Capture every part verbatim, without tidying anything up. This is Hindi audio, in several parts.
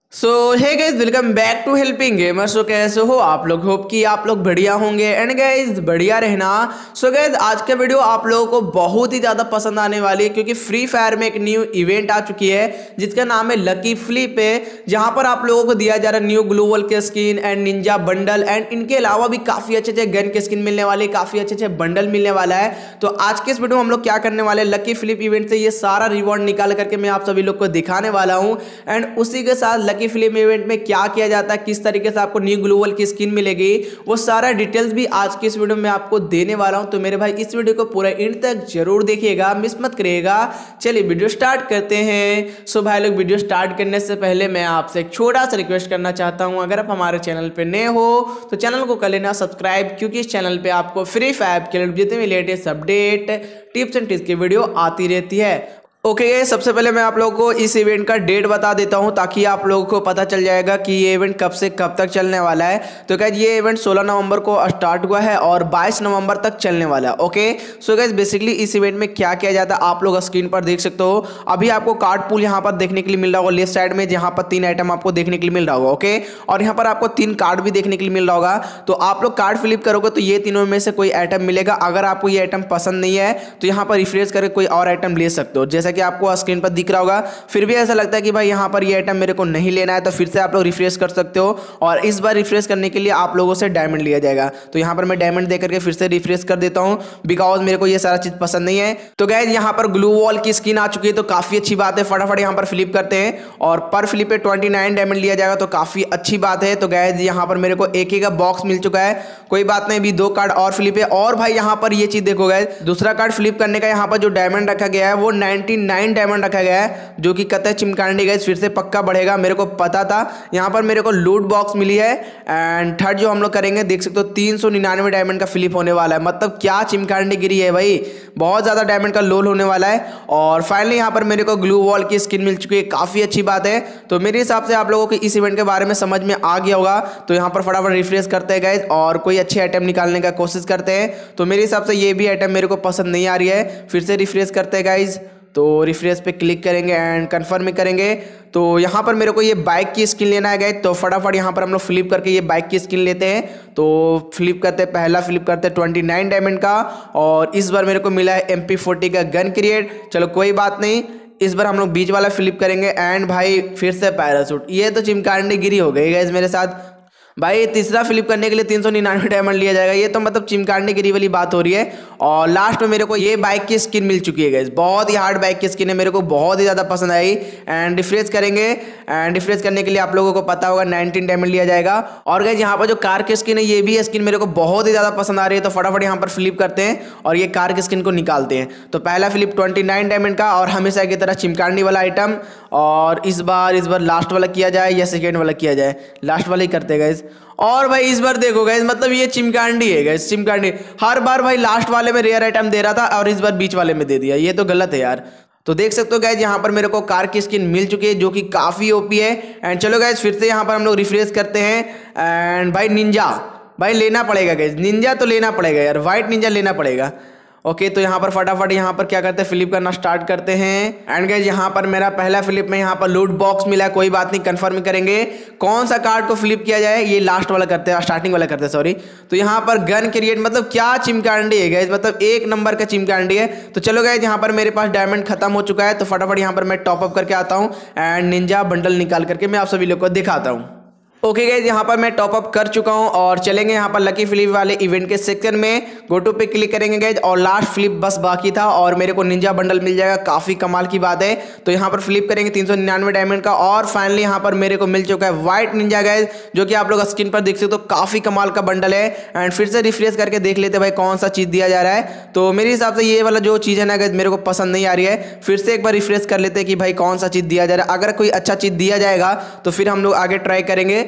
So hey guys welcome back to helping gamer. So कैसे हो आप लोग? होप कि आप लोग बढ़िया होंगे एंड गाइज बढ़िया रहना। सो गाइज आज का वीडियो आप लोगों को बहुत ही ज़्यादा पसंद आने वाली है क्योंकि फ्री फायर में एक न्यू इवेंट आ चुकी है जिसका नाम है लकी फ्लिप है, जहां पर आप लोगों को दिया जा रहा है न्यू ग्लोवल के skin and ninja bundle and इनके अलावा भी काफ़ी अच्छे अच्छे गन के स्किन मिलने वाले, काफ़ी अच्छे अच्छे बंडल मिलने वाला है। तो आज के इस वीडियो में हम लोग क्या करने वाले हैं, लकी फ्लिप इवेंट से ये सारा रिवॉर्ड निकाल करके मैं आप सभी लोग को दिखाने वाला हूँ एंड उसी के साथ लकी फ्लिप इवेंट में क्या किया जाता है, किस तरीके से आपको न्यू ग्लोवल की स्किन मिलेगी, वो सारा डिटेल्स भी आज की इस वीडियो में आपको देने वाला हूं। तो मेरे भाई इस वीडियो को पूरा एंड तक जरूर देखिएगा, मिस मत करिएगा। चलिए वीडियो स्टार्ट करते हैं। सो भाई लोग वीडियो स्टार्ट करने से पहले मैं आपसे एक छोटा सा रिक्वेस्ट करना चाहता हूं, अगर आप हमारे चैनल पे नए हो तो चैनल को कर लेना सब्सक्राइब, क्योंकि इस चैनल पे आपको फ्री फायर के जितने भी latest update tips and tricks की वीडियो आती रहती है। ओके okay, सबसे पहले मैं आप लोगों को इस इवेंट का डेट बता देता हूं ताकि आप लोगों को पता चल जाएगा कि ये इवेंट कब से कब तक चलने वाला है। तो गाइस ये इवेंट सोलह नवंबर को स्टार्ट हुआ है और बाईस नवंबर तक चलने वाला है। ओके सो गाइस बेसिकली इस इवेंट में क्या किया जाता है आप लोग स्क्रीन पर देख सकते हो। अभी आपको कार्ड पूल यहाँ पर देखने के लिए मिल रहा होगा लेफ्ट साइड में, जहाँ पर तीन आइटम आपको देखने के लिए मिल रहा होगा। ओके और यहाँ पर आपको तीन कार्ड भी देखने के लिए मिल रहा होगा। तो आप लोग कार्ड फ्लिप करोगे तो ये तीनों में से कोई आइटम मिलेगा। अगर आपको ये आइटम पसंद नहीं है तो यहाँ पर रिफ्रेश करके कोई और आइटम ले सकते हो, जैसा कि आपको स्क्रीन पर दिख रहा होगा। फिर भी ऐसा लगता है कि भाई यहाँ पर ये आइटम मेरे को नहीं लेना है तो फिर से आप लोग रिफ्रेश कर सकते हो और इस बार रिफ्रेश करने के लिए आप लोगों से डायमंड लिया जाएगा। तो यहाँ पर मैं डायमंड दे करके फिर से रिफ्रेश कर देता हूँ बिकॉज मेरे को ये सारा चीज पसंद नहीं है। तो गाइस यहाँ पर ग्लू वॉल की स्किन आ चुकी है तो काफी अच्छी बात है। फटाफट यहाँ पर फ्लिप करते हैं और पर फ्लिप पे ट्वेंटी नाइन डायमंड लिया जाएगा तो काफी अच्छी बात है। तो गाइस यहाँ पर मेरे को एक ही का बॉक्स मिल चुका है, कोई बात नहीं, अभी दो कार्ड और फ्लिप है। और भाई यहाँ पर ये चीज देखो गाइस, दूसरा कार्ड फ्लिप करने का यहाँ पर जो डायमंड रखा गया है वो नाइनटी नाइन डायमंड रखा गया है, जो कि कतई चिमकांडी गाइस फिर से पक्का बढ़ेगा, मेरे को पता था। यहाँ पर मेरे को लूट बॉक्स मिली है एंड थर्ड जो हम लोग करेंगे देख सकते हो तीन सौ निन्यानवे डायमंड का फ्लिप होने वाला है। मतलब क्या चिमकांडी गिरी है भाई, बहुत ज्यादा डायमंड का लोल होने वाला है। और फाइनली यहाँ पर मेरे को ग्लू वॉल की स्किन मिल चुकी है, काफी अच्छी बात है। तो मेरे हिसाब से आप लोगों को इस इवेंट के बारे में समझ में आ गया होगा। तो यहाँ पर फटाफट रिफ्रेश करते हैं गाइस और कोई अच्छे आइटम निकालने का कोशिश करते हैं। तो मेरे हिसाब से ये भी आइटम मेरे को पसंद नहीं आ रही है, फिर से रिफ्रेश करते हैं गाइस। तो रिफ्रेश पे क्लिक करेंगे एंड कंफर्म करेंगे। तो यहाँ पर मेरे को ये बाइक की स्किन लेना है गाइस, तो फटाफट यहाँ पर हम लोग फ्लिप करके ये बाइक की स्किन लेते हैं। तो फ्लिप करते हैं, पहला फ्लिप करते हैं ट्वेंटी नाइन डायमंड का और इस बार मेरे को मिला है एम पी फोर्टी का गन क्रिएट। चलो कोई बात नहीं, इस बार हम लोग बीच वाला फ्लिप करेंगे एंड भाई फिर से पैराशूट। ये तो चिमकांडी गिरी हो गई गाइस मेरे साथ। भाई तीसरा फ्लिप करने के लिए तीन सौ निन्यानवे डायमंड लिया जाएगा, ये तो मतलब चिमकांडी गिरी वाली बात हो रही है। और लास्ट में मेरे को ये बाइक की स्किन मिल चुकी है गाइस, बहुत ही हार्ड बाइक की स्किन है, मेरे को बहुत ही ज़्यादा पसंद आई। एंड रिफ्रेश करेंगे एंड रिफ्रेश करने के लिए आप लोगों को पता होगा नाइनटीन डायमंड लिया जाएगा। और गाइस यहाँ पर जो कार की स्किन है ये भी स्किन मेरे को बहुत ही ज़्यादा पसंद आ रही है। तो फटाफट यहाँ पर फ्लिप करते हैं और ये कार की स्किन को निकालते हैं। तो पहला फ्लिप ट्वेंटी नाइन डायमंड का और हमेशा की तरह चिमकांडी वाला आइटम। और इस बार इस बार लास्ट वाला किया जाए या सेकेंड वाला किया जाए, लास्ट वाला ही करते हैं गाइस। और भाई इस बार देखो गाइस, मतलब ये चिमकांडी है गाइस, चिमकांडी हर बार भाई लास्ट वाले में रेयर आइटम दे रहा था और इस बार बीच वाले में दे दिया, ये तो गलत है यार। तो देख सकते हो गाइस यहाँ पर मेरे को कार की स्किन मिल चुकी है जो कि काफी ओपी है। एंड चलो गाइस फिर से यहाँ पर हम लोग रिफ्रेश करते हैं एंड भाई निंजा भाई लेना पड़ेगा गाइस, निंजा तो लेना पड़ेगा यार, व्हाइट निंजा लेना पड़ेगा। ओके okay, तो यहाँ पर फटाफट यहाँ पर क्या करते हैं फ्लिप करना स्टार्ट करते हैं। एंड गाइस यहाँ पर मेरा पहला फ्लिप में यहाँ पर लूट बॉक्स मिला है, कोई बात नहीं, कंफर्म करेंगे कौन सा कार्ड को फ्लिप किया जाए। ये लास्ट वाला करते हैं, स्टार्टिंग वाला करते हैं सॉरी। तो यहाँ पर गन क्रिएट, मतलब क्या चिमकांडी है गाइस, मतलब एक नंबर का चिमकांडी है। तो चलो गाइस यहाँ पर मेरे पास डायमंड खत्म हो चुका है तो फटाफट यहाँ पर मैं टॉप अप करके आता हूँ एंड निंजा बंडल निकाल करके मैं आप सभी लोग को दिखाता हूँ। ओके गाइस यहाँ पर मैं टॉप अप कर चुका हूँ और चलेंगे यहाँ पर लकी फ्लिप वाले इवेंट के सेक्शन में, गो टू पे क्लिक करेंगे गाइस और लास्ट फ्लिप बस बाकी था और मेरे को निंजा बंडल मिल जाएगा, काफी कमाल की बात है। तो यहाँ पर फ्लिप करेंगे तीन सौ निन्यानवे डायमंड का और फाइनली यहाँ पर मेरे को मिल चुका है व्हाइट निंजा गाइस, जो कि आप लोग स्क्रीन पर देख सकते हो, तो काफी कमाल का बंडल है। एंड फिर से रिफ्रेश करके देख लेते भाई कौन सा चीज दिया जा रहा है। तो मेरे हिसाब से ये वाला जो चीज है ना गाइस मेरे को पसंद नहीं आ रही है, फिर से एक बार रिफ्रेश कर लेते हैं कि भाई कौन सा चीज दिया जा रहा है। अगर कोई अच्छा चीज दिया जाएगा तो फिर हम लोग आगे ट्राई करेंगे।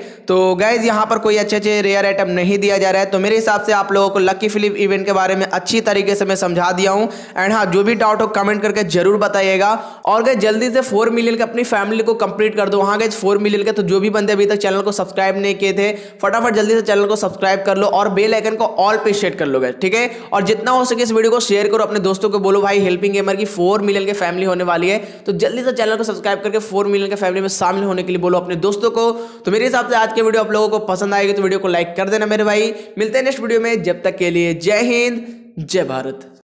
तो गाइज यहाँ पर कोई अच्छे अच्छे रेयर आइटम नहीं दिया जा रहा है। तो मेरे हिसाब से आप लोगों को लकी फिलिप इवेंट के बारे में अच्छी तरीके से मैं समझा दिया हूँ। एंड हाँ, जो भी डाउट हो कमेंट करके जरूर बताइएगा। और गाइज जल्दी से फोर मिलियन के अपनी फैमिली को कंप्लीट कर दो। हाँ गाइज फोर मिलियन के, तो जो भी बंदे अभी तक चैनल को सब्सक्राइब नहीं किए थे फटाफट जल्दी से चैनल को सब्सक्राइब कर लो और बेल आइकन को ऑल पे सेट कर लो गाइज, ठीक है। और जितना हो सके इस वीडियो को शेयर करो, अपने दोस्तों को बोलो भाई हेल्पिंग गेमर की फोर मिलियन के फैमिली होने वाली है, तो जल्दी से चैनल को सब्सक्राइब करके फोर मिलियन के फैमिली में शामिल होने के लिए बोलो अपने दोस्तों को। तो मेरे हिसाब से आज के वीडियो आप लोगों को पसंद आएगी तो वीडियो को लाइक कर देना मेरे भाई। मिलते हैं नेक्स्ट वीडियो में, जब तक के लिए जय हिंद जय भारत।